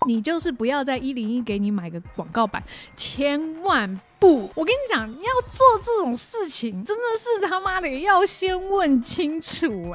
你就是不要在101给你买个广告版，千万不！我跟你讲，你要做这种事情，真的是他妈的要先问清楚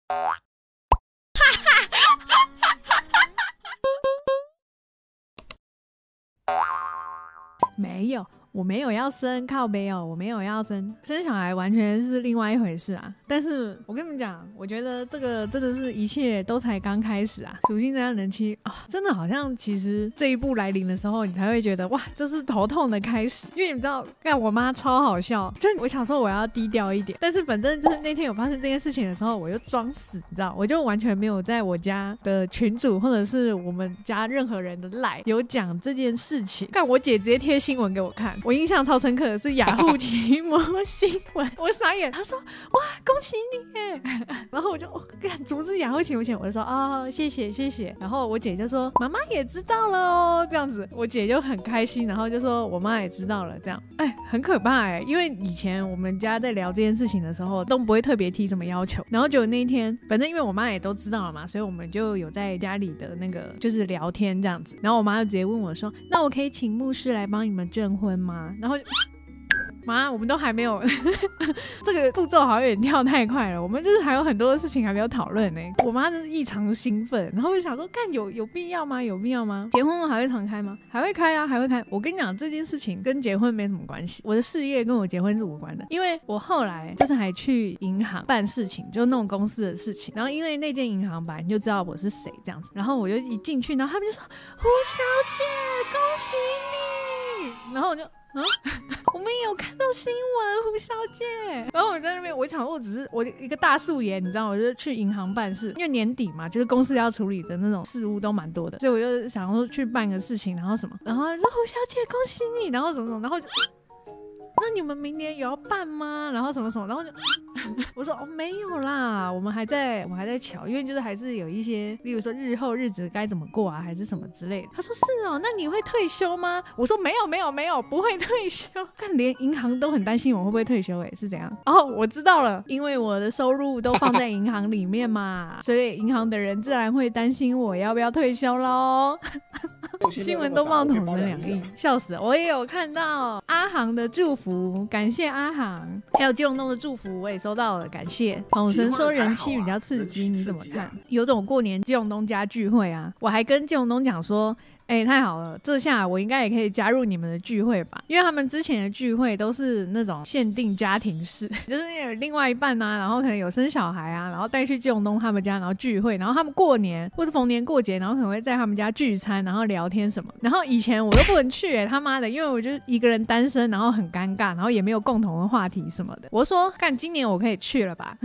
没有，我没有要生，靠北哦，我没有要生小孩，完全是另外一回事啊。但是我跟你们讲，我觉得这个真的是一切都才刚开始啊。属性这样人妻啊，真的好像其实这一步来临的时候，你才会觉得哇，这是头痛的开始。因为你们知道，干我妈超好笑，就我想说我要低调一点，但是反正就是那天有发生这件事情的时候，我就装死，你知道，我就完全没有在我家的群组或者是我们家任何人的 LINE 有讲这件事情。干我姐直接贴新闻给我看。我印象超深刻的是雅虎奇摩新闻，我傻眼，他说哇恭喜你耶，然后我就干怎么是雅虎奇摩新闻？我就说哦谢谢谢谢，然后我姐就说妈妈也知道了哦，这样子，我姐就很开心，然后就说我妈也知道了，这样，很可怕因为以前我们家在聊这件事情的时候都不会特别提什么要求，然后就那一天，反正因为我妈也都知道了嘛，所以我们就有在家里的那个就是聊天这样子，然后我妈就直接问我说，那我可以请牧师来帮你们证婚吗？然后妈，我们都还没有这个步骤好像有点跳太快了，我们就是还有很多的事情还没有讨论呢。我妈真是异常兴奋，然后就想说干有必要吗？有必要吗？结婚还会常开吗？还会开啊，还会开。我跟你讲，这件事情跟结婚没什么关系，我的事业跟我结婚是无关的，因为我后来就是还去银行办事情，就弄公司的事情，然后因为那间银行吧，你就知道我是谁这样子，然后我就一进去，然后他们就说胡小姐恭喜你，然后我就我们也有看到新闻，胡小姐。然后我在那边，我想我只是我一个大素颜，你知道，我就去银行办事，因为年底嘛，就是公司要处理的那种事务都蛮多的，所以我就想说去办个事情，然后什么，然后说胡小姐恭喜你，然后怎么怎么，然后就。那你们明年有要办吗？然后什么什么，然后就我说没有啦，我还在瞧，因为就是还是有一些，例如说日后日子该怎么过啊，还是什么之类的。他说是哦，那你会退休吗？我说没有，不会退休。看连银行都很担心我会不会退休，是怎样？哦，我知道了，因为我的收入都放在银行里面嘛，所以银行的人自然会担心我要不要退休咯。新闻都报统整2亿，笑死了！我也有看到阿航的祝福，感谢阿航，还有基隆东的祝福我也收到了，感谢。统神说人气比较刺激，你怎么看？有种过年基隆东家聚会啊，我还跟基隆东讲说。太好了，这下我应该也可以加入你们的聚会吧，因为他们之前的聚会都是那种限定家庭式，就是有另外一半啊，然后可能有生小孩啊，然后带去基隆东他们家，然后聚会，然后他们过年或是逢年过节，然后可能会在他们家聚餐，然后聊天什么，然后以前我都不能去他妈的，因为我就一个人单身，然后很尴尬，然后也没有共同的话题什么的，我说干今年我可以去了吧。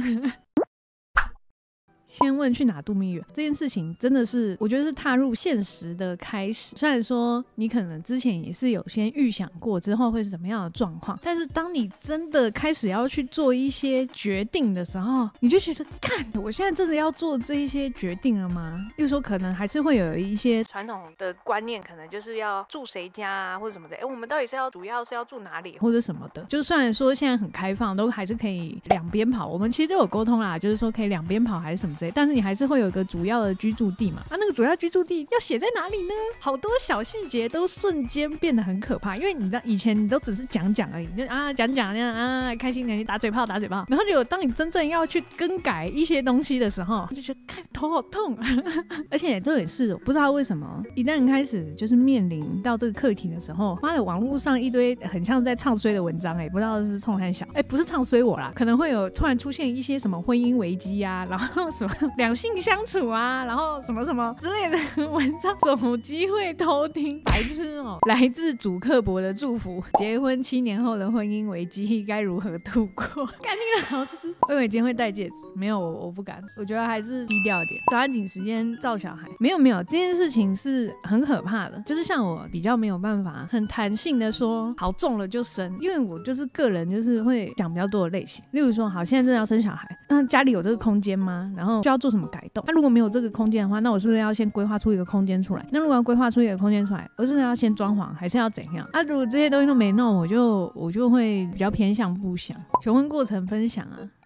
先问去哪度蜜月这件事情真的是我觉得是踏入现实的开始，虽然说你可能之前也是有先预想过之后会是怎么样的状况，但是当你真的开始要去做一些决定的时候，你就觉得干我现在真的要做这一些决定了吗？例如说可能还是会有一些传统的观念，可能就是要住谁家啊或者什么的，我们到底是主要是要住哪里或者什么的，就虽然说现在很开放，都还是可以两边跑，我们其实都有沟通啦，就是说可以两边跑还是什么之类，但是你还是会有一个主要的居住地嘛，那个主要居住地要写在哪里呢？好多小细节都瞬间变得很可怕，因为你知道以前你都只是讲讲而已，就讲讲那样开心打嘴炮，然后就当你真正要去更改一些东西的时候，就觉得看头好痛而且这也是不知道为什么一旦开始就是面临到这个课题的时候，妈的网络上一堆很像是在唱衰的文章不知道是冲三小不是唱衰我啦，可能会有突然出现一些什么婚姻危机啊，然后什么两性相处啊，然后什么什么之类的文章，什么机会偷听，白痴哦！来自主刻薄的祝福，结婚7年后的婚姻危机该如何度过？干你老师，我以为今天会戴戒指，没有，我不敢，我觉得还是低调一点，抓紧时间照小孩。没有，这件事情是很可怕的，就是像我比较没有办法很弹性的说，好中了就生，因为我就是个人就是会想比较多的类型，例如说，好，现在真的要生小孩，那家里有这个空间吗？然后就要做什么改动？那如果没有这个空间的话，那我是不是要先规划出一个空间出来？那如果要规划出一个空间出来，我是不是要先装潢，还是要怎样？如果这些东西都没弄，我就会比较偏向不想。求婚过程分享啊，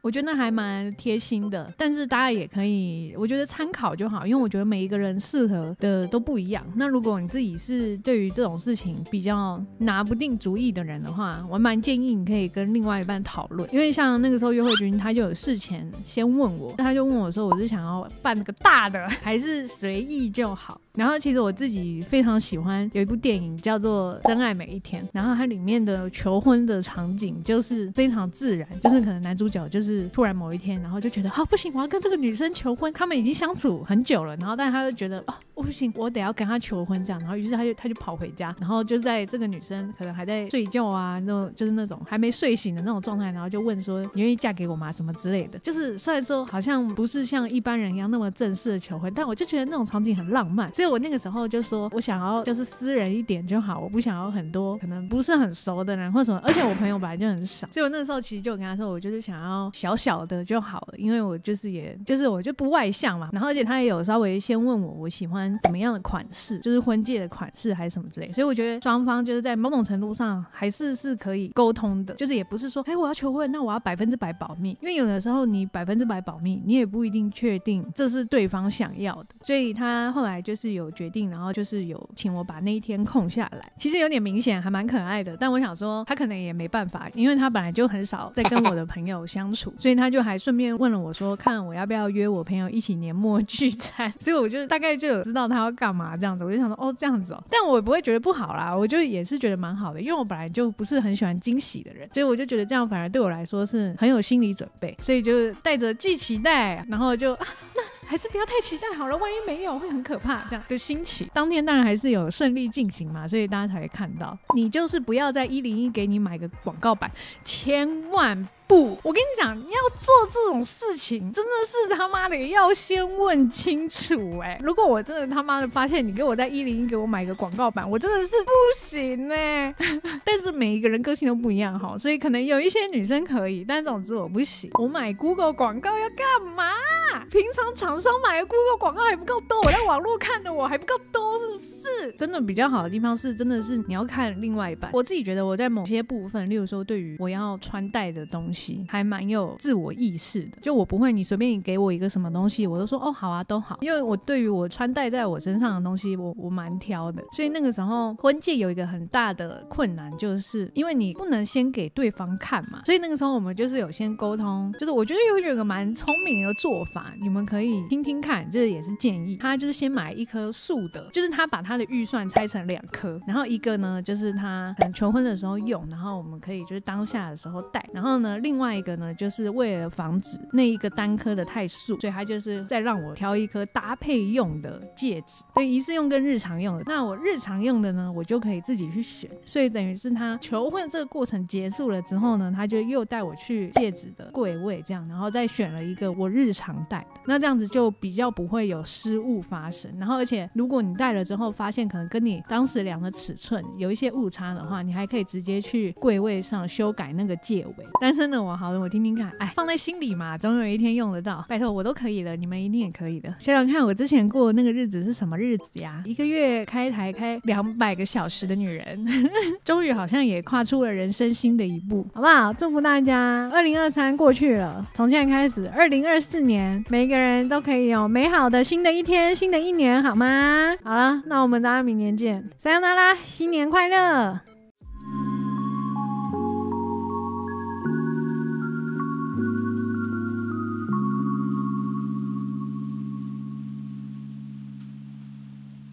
我觉得那还蛮贴心的，但是大家也可以，我觉得参考就好，因为我觉得每一个人适合的都不一样。那如果你自己是对于这种事情比较拿不定主意的人的话，我蛮建议你可以跟另外一半讨论，因为像那个时候约会君他就有事前先问我，他就问我说我是想要办个大的还是随意就好。然后其实我自己非常喜欢有一部电影叫做《真爱每一天》，然后它里面的求婚的场景就是非常自然，就是可能男主角就是突然某一天，然后就觉得不行，我要跟这个女生求婚，他们已经相处很久了，然后但他就觉得不行，我得要跟她求婚这样，然后于是他就跑回家，然后就在这个女生可能还在睡觉啊，就是那种还没睡醒的那种状态，然后就问说你愿意嫁给我吗什么之类的，就是虽然说好像不是像一般人一样那么正式的求婚，但我就觉得那种场景很浪漫，所以我那个时候就说我想要就是私人一点就好，我不想要很多可能不是很熟的人或什么，而且我朋友本来就很少，所以我那个时候其实就跟他说我就是想要小小的就好了，因为我就是我就不外向嘛，然后而且他也有稍微先问我喜欢怎么样的款式，就是婚戒的款式还是什么之类，所以我觉得双方就是在某种程度上还是可以沟通的，就是也不是说我要求婚那我要100%保密，因为有的时候你100%保密你也不一定确定这是对方想要的，所以他后来就是有决定，然后就是有请我把那一天空下来，其实有点明显还蛮可爱的，但我想说他可能也没办法，因为他本来就很少在跟我的朋友相处所以他就还顺便问了我说看我要不要约我朋友一起年末聚餐，所以我就大概就有知道他要干嘛这样子，我就想说这样子但我也不会觉得不好啦，我就也是觉得蛮好的，因为我本来就不是很喜欢惊喜的人，所以我就觉得这样反而对我来说是很有心理准备，所以就带着既期待然后就那还是不要太期待好了，万一没有会很可怕这样的心情。当天当然还是有顺利进行嘛，所以大家才会看到。你就是不要在101给你买个广告版，千万不，我跟你讲，你要做这种事情真的是他妈的要先问清楚如果我真的他妈的发现你给我在101给我买个广告版，我真的是不行但是每一个人个性都不一样所以可能有一些女生可以，但总之我不行。我买 Google 广告要干嘛？平常厂商买的 Google 广告还不够多，我在网络看的我还不够多，是不是？真的比较好的地方是真的是你要看另外一半。我自己觉得我在某些部分，例如说对于我要穿戴的东西还蛮有自我意识的，就我不会你随便你给我一个什么东西我都说好啊都好，因为我对于我穿戴在我身上的东西我蛮挑的，所以那个时候婚戒有一个很大的困难，就是因为你不能先给对方看嘛，所以那个时候我们就是有先沟通，就是我觉得有一个蛮聪明的做法，你们可以听听看，这也是建议。他就是先买一颗素的，就是他把他的预算拆成2颗，然后一个呢就是他可能求婚的时候用，然后我们可以就是当下的时候戴，然后呢另外一个呢就是为了防止那一个单颗的太素，所以他就是再让我挑一颗搭配用的戒指，所以仪式用跟日常用的，那我日常用的呢我就可以自己去选，所以等于是他求婚这个过程结束了之后呢，他就又带我去戒指的柜位这样，然后再选了一个我日常戴的，那这样子就比较不会有失误发生，然后而且如果你戴了之后发现可能跟你当时量的尺寸有一些误差的话，你还可以直接去柜位上修改那个戒围。单身的我好了，我听听看，放在心里嘛，总有一天用得到，拜托我都可以了，你们一定也可以的。想想看我之前过的那个日子是什么日子呀，1个月开台开200个小时的女人终于好像也跨出了人生新的一步，好不好？祝福大家2023过去了，从现在开始2024年每一个人都可以有美好的新的一天新的一年，好吗？好了，那我们大家明年见，撒由那拉，新年快乐。